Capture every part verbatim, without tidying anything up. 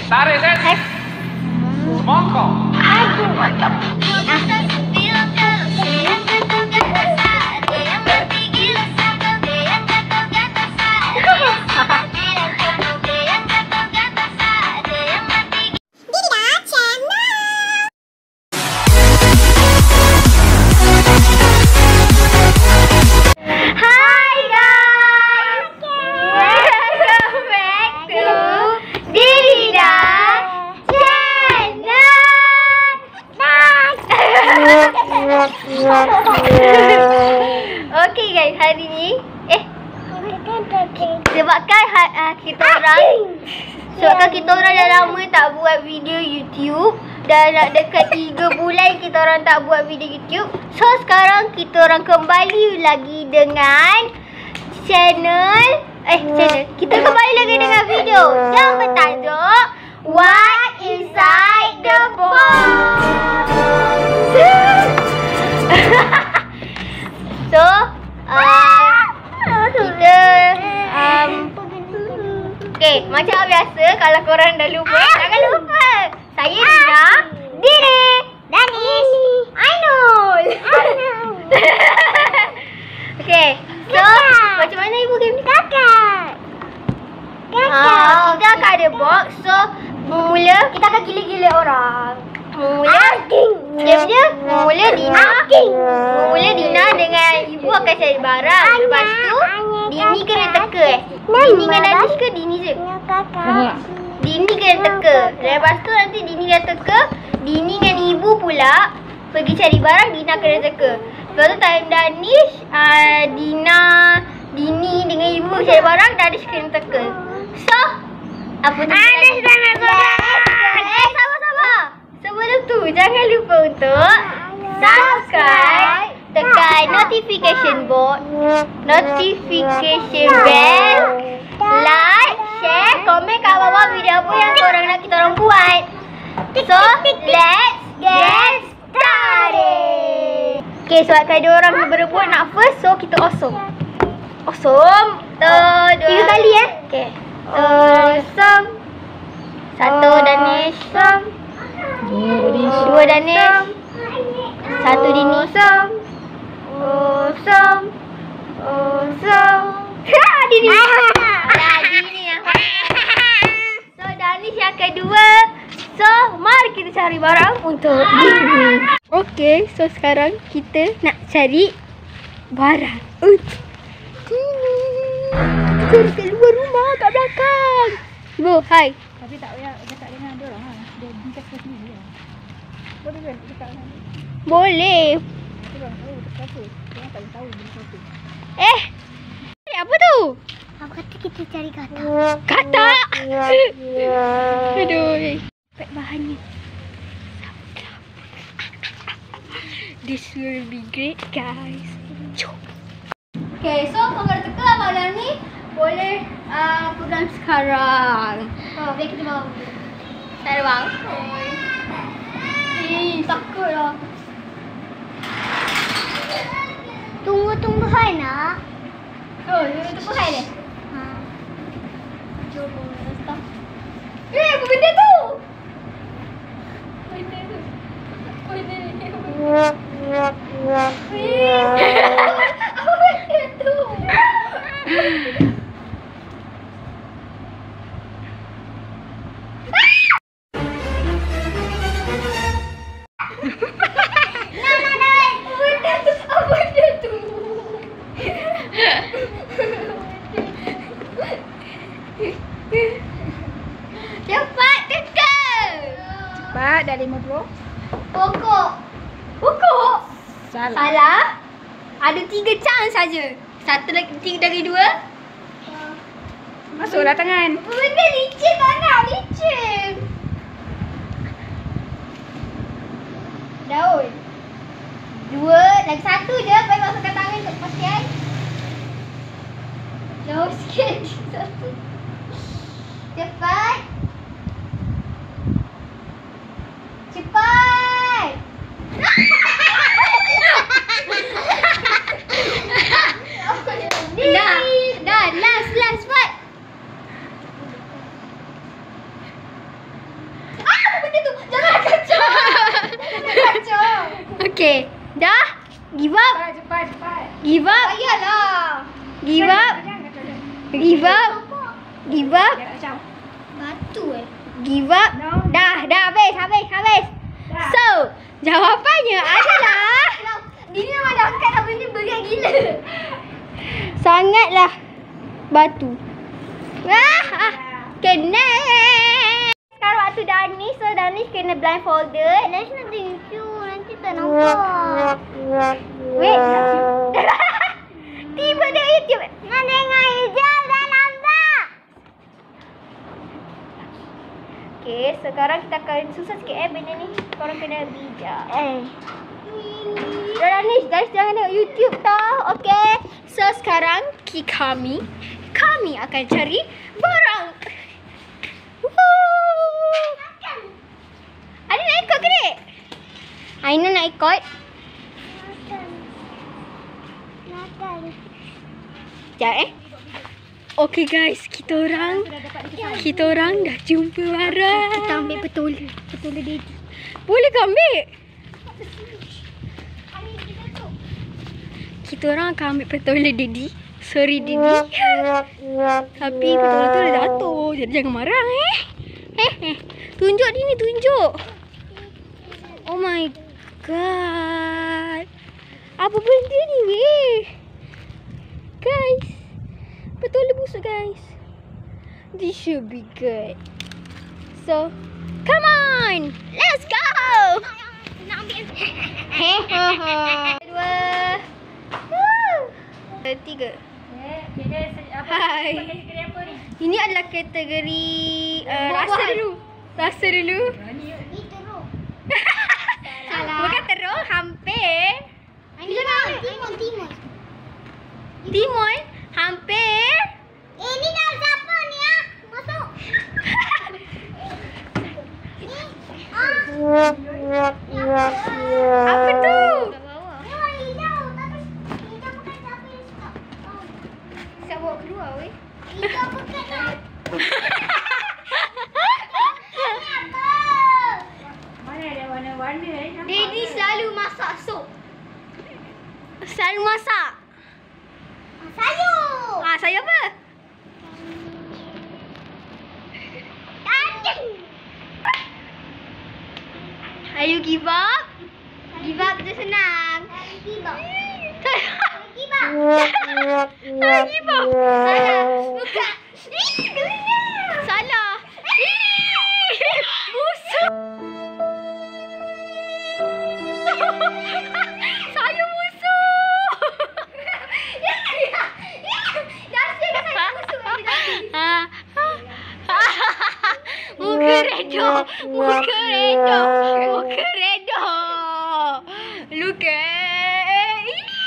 Tarik, Ted. Semangka. Aduh. Mantap. Okey guys, hari ni eh sebabkan uh, kita orang sebabkan kita orang dah lama tak buat video YouTube, dah nak dekat tiga bulan kita orang tak buat video YouTube. So sekarang kita orang kembali lagi dengan channel eh channel kita kembali lagi dengan video yang bertajuk What Inside the Box. So uh, kita um, okay, macam biasa kalau korang dah lupa, jangan lupa. Saya Dina, Dini, Danis, Ainul. Okay, so macam mana ibu game ni? Kakak. Kakak. Kita akan ada box. So mula kita akan gila-gila orang. Mula game dia mula Dina. Mula Dina dengan ibu akan cari barang. Lepas tu Dini kena teka eh. Dini dengan Danis ke Dini je? Dini kena teka. Lepas tu nanti Dini dah teka, Dini dengan ibu pula pergi cari barang, Dina kena teka. Lepas tu time Danis, uh, Dina, Dini dengan ibu cari barang, Danis kena teka. So apa tu? Danis dah nak sorak. Eh sabar-sabar. Sebelum tu jangan lupa untuk subscribe, tekan notification box, notification bell, like, share, komen kat bawah video apa yang korang nak kita orang buat. So, let's get started. Okay, sebabkan dia orang berebut nak first, so kita awesome. Awesome. Satu, dua. Tiga kali eh. Okay. Awesome. Satu Danis. Dua Danis. Satu Dini. Awesome. Awesome. Awesome. Ha, Dini. Alah, Dini yang so, Danis yang kedua. So, mari kita cari barang untuk Dini. Okay, so sekarang kita nak cari barang untuk Dini. Kita cari kat luar rumah, kat belakang. Ibu, hai. Tapi tak payah dekat dengan dia orang. Dia bingkas ke sini je. Boleh kan dekat dengan dia? Boleh. Dia orang tahu dekat apa. Dia orang tak tahu bingkas apa. Eh, apa tu? Aku kata kita cari katak. Katak. Aduh. Pack bahannya. This will be great guys. Jom. Okay, so kalau teka barang ni boleh uh, pegang sekarang. Oh, biar kita bawa. Tak ada bang. Eh, takut lah. Tunggu-tunggu hai nak. Oh, tunggu-tunggu hai dia. Ha. Jom, stop. Eh, apa benda tu? Benda tu. Benda ni. Eh, apa benda tu? Cepat teka. Cepat dah lima puluh. Pokok. Pokok. Salah. Salah. Ada tiga chance saja. Satu lagi, tiga dari dua. Masuklah tangan. Benda licin tak nak, licin. Daun. Dua, lagi satu je. Baik masukkan tangan untuk kepastian. Jauh sikit. Satu. Cepat. Cepat. Dah, dah, last, last, cepat. Okay. Dah? Give up? Cepat, cepat, cepat. Give up? Ayalah. Give up? Give up? Give up? Jangan macam. Batu eh. Give up? Dah, dah habis, habis, habis. So, jawapannya adalah Dia memang dah angkat apa ni berat gila. sangatlah batu. Ah, ah. Okay, next. Sekarang waktu Danish. So, Danish kena blindfolded. Danish nak tengok. Nanti tak nampak. Wait. Tiba tengok YouTube. Nak tengok hijau dah nampak. Okay, sekarang kita akan susah sikit eh benda ni. Korang kena bijak. Eh. Danish, guys, jangan tengok YouTube tau. Okay. So, sekarang ki kami kami akan cari barang. Woo! Ada nak ikut ke dek? Aina nak ikut? Makan. Sekejap eh. Okay guys, kita orang kita orang dah jumpa barang. Kita ambil betul. Betul dia. Boleh ke ambil? Kita orang akan ambil petola Didi. Sorry Didi. Tapi petola tu dah jatuh. Jadi jangan marah eh. Eh, eh. Tunjuk Dini, tunjuk. Oh my god. Apa benda ni weh? Guys. Petola busuk guys. This should be good. So, come on. Let's go. Nak ambil. Hehehe. Dua. Woo. Tiga. Hai. Ini adalah kategori uh, rasa dulu. Rasa dulu. Ini teruk. Bukan teruk, hampir. Ini mana? Timun, timun. Timun, hampir. Eh, ni dah siapa ni ah? Masuk. Ni. Ah. Apa tu? Ni warna hijau. Tapi hijau bukan siapa yang suka. Oh. Siap bawa keluar weh. Hijau bukan lah. Mana ada warna-warna eh? Nampak Daddy ke? selalu masak sup. Selalu masak. Sayur. Ah, saya apa? Anjing. Are you give up? Give up je senang. Tiba. Tak Tiba. give up. Salah. Bukan. Ih, gelar. Salah. Ih, busuk. Saya busuk. Dah siap saya busuk lagi tadi. Ah. Muka redo. Muka redo. Muka redo. Look at.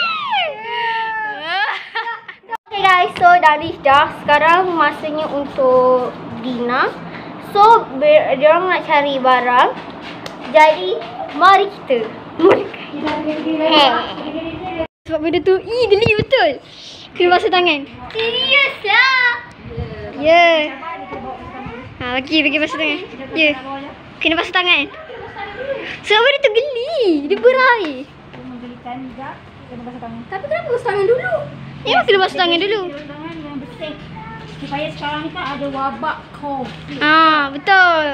Okay guys, so Danish dah. Sekarang masanya untuk Dina. So, dia orang nak cari barang. Jadi, mari kita. Hey. Sebab benda tu, ih geli betul. Kena basuh tangan. Serius lah. Ya. Yeah. Ha, bagi, bagi basuh tangan. Ya. Yeah. Kena basuh tangan. Sebab benda tu geli. Dia berair. Menggelikan juga. Kena basuh tangan. Tapi kenapa basuh tangan dulu? Ya, kena basuh tangan dulu. Basuh tangan yang bersih. Supaya sekarang ni kan ada wabak COVID. Ah, betul.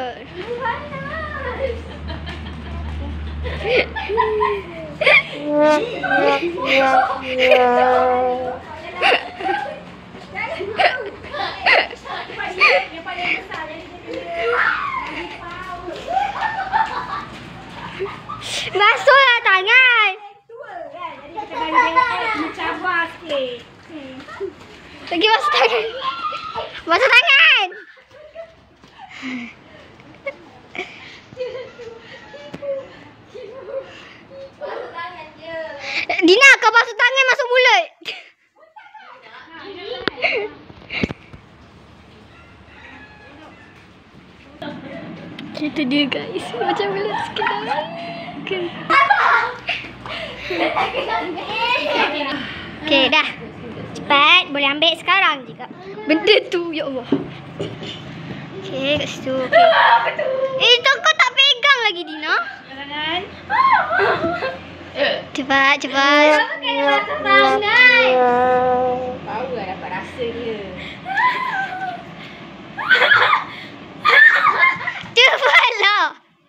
Basuhlah tangan. Kita bagi mencabar sikit. Lagi basuh tangan. Basuh tangan. Dina, kau basuh tangan masuk mulut. Itu dia guys. Macam bila sekarang. Okay, dah. Cepat. Boleh ambil sekarang juga. Benda tu, ya Allah. Okay, kat situ. Okay. Eh, tu kau tak pegang lagi, Dina. Tangan. Cepat, cepat. Kena rasa sangat. Tahu lah dapat rasa dia. Cepatlah.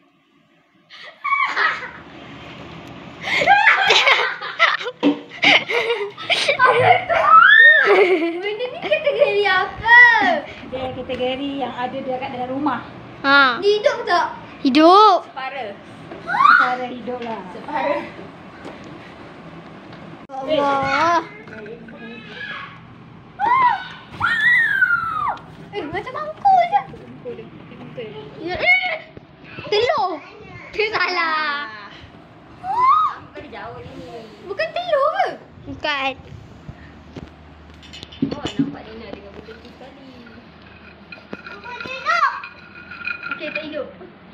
Benda ni kategori apa? Dia kategori yang ada dekat dalam rumah. Ha. Hidup tak? Hidup. Separa. Separa hidup lah. Separa. Allah. Eh, macam mangkuk je. Ya, eh. Telur. Dia salah. Bukan jauh ni. Bukan telur ke? Bukan. Oh, nampak Nina dengan benda tu sekali. Okey, tak hidup.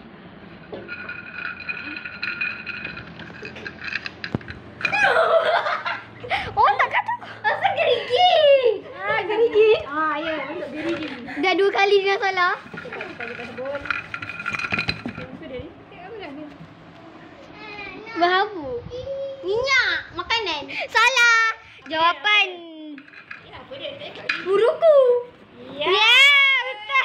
Oh, tak kata. Asal gerigi? Ah, gerigi. Ah, ya, untuk gerigi. Dah dua kali dia salah. Cepat, cepat, cepat sebut. Apa dia ni? Tengok apa dah dia? Berhabu. Minyak. Makanan. Salah. Jawapan. Eh, apa dia? Tengok ni. Buruku. Ya. Ya, betul.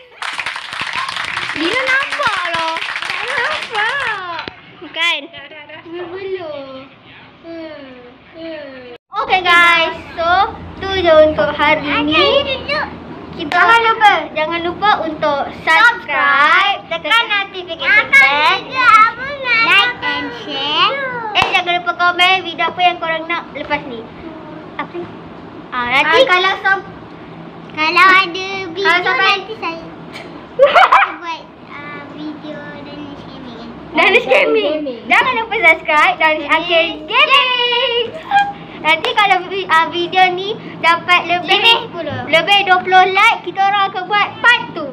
Dina nampak loh. Tak nampak. Bukan. Dah, dah, dah. Berbelur. Hmm. Hmm. Okay guys, so tu je untuk hari ni. Kita jangan lupa, jangan lupa untuk subscribe, tekan notification bell, like and share. Eh jangan lupa komen video apa yang korang nak lepas ni. Apa ni? Ah nanti Ah, kalau sam- kalau ada video Kalau sampai- nanti saya buat uh, video dan shaming. Danish Danish Gaming. Gaming. Jangan lupa subscribe Danish Arcade Gaming. Nanti kalau vi- uh, video ni dapat lebih lebih dua puluh like, kita orang akan buat part two.